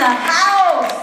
the house.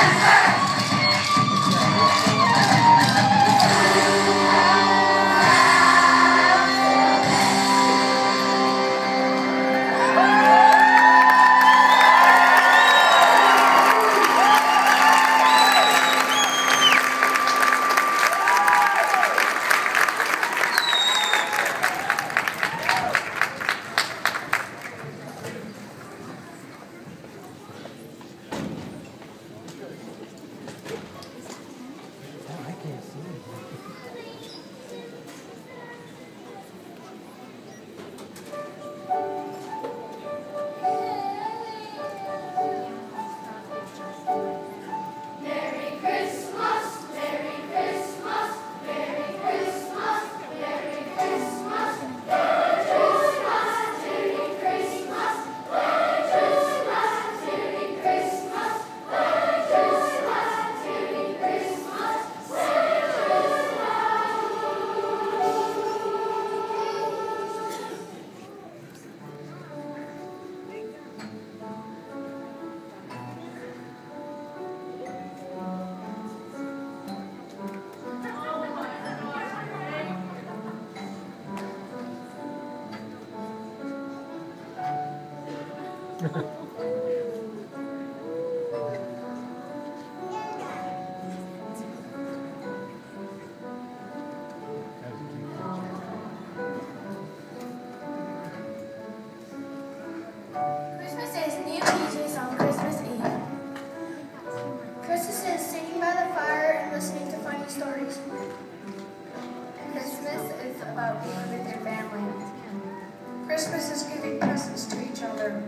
Christmas is giving presents to each other.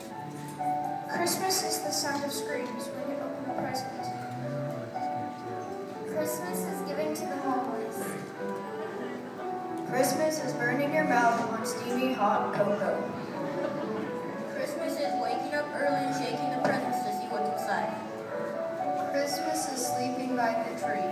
Christmas is the sound of screams when you open a present. Christmas is giving to the homeless. Christmas is burning your mouth on steamy hot cocoa. Christmas is waking up early and shaking the presents to see what's inside. Christmas is sleeping by the tree.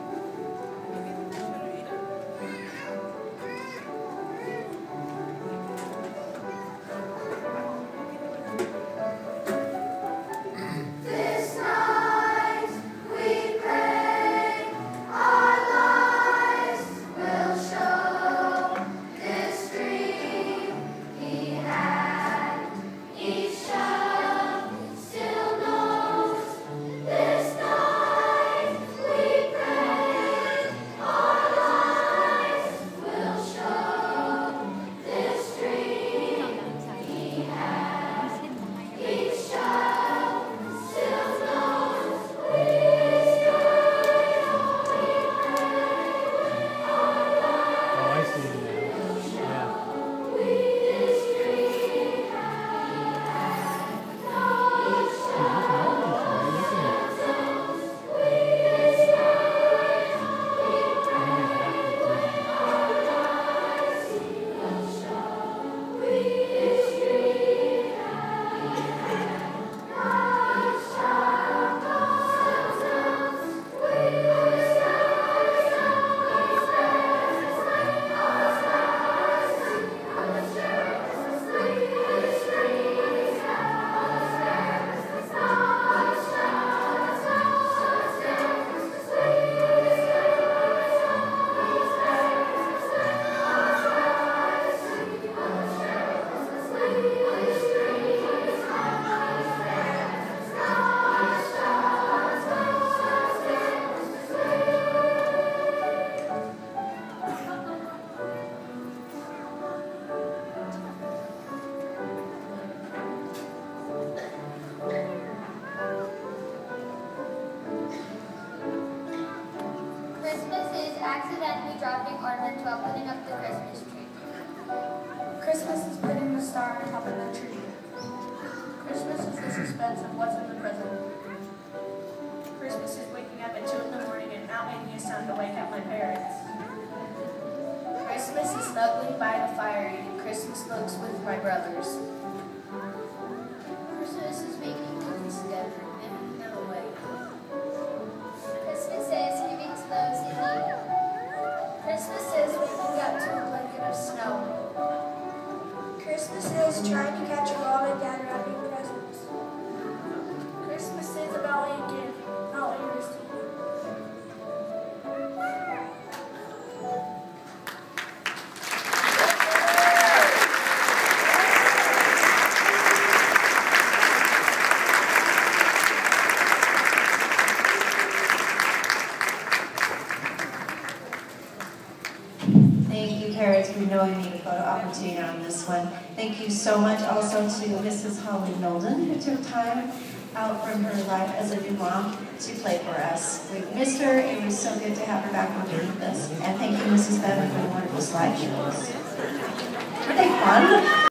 Accidentally dropping ornaments while putting up the Christmas tree. Christmas is putting the star on top of the tree. Christmas is the suspense of what's in the present. Christmas is waking up at 2 in the morning and not making a sound to wake up my parents. Christmas is snuggling by the fire eating Christmas looks with my brothers. Christmas is making cookies together and no way. Christmas is giving to those in need. Christmas is waking up to a blanket of snow. Christmas is trying to catch a robin and wrapping presents. Christmas is about Lincoln. carrots. We know you need a photo opportunity on this one. Thank you so much also to Mrs. Holly Nolden, who took time out from her life as a new mom to play for us. We missed her. It was so good to have her back working with us. And thank you, Mrs. Bevan, for the wonderful slideshows. Were they fun?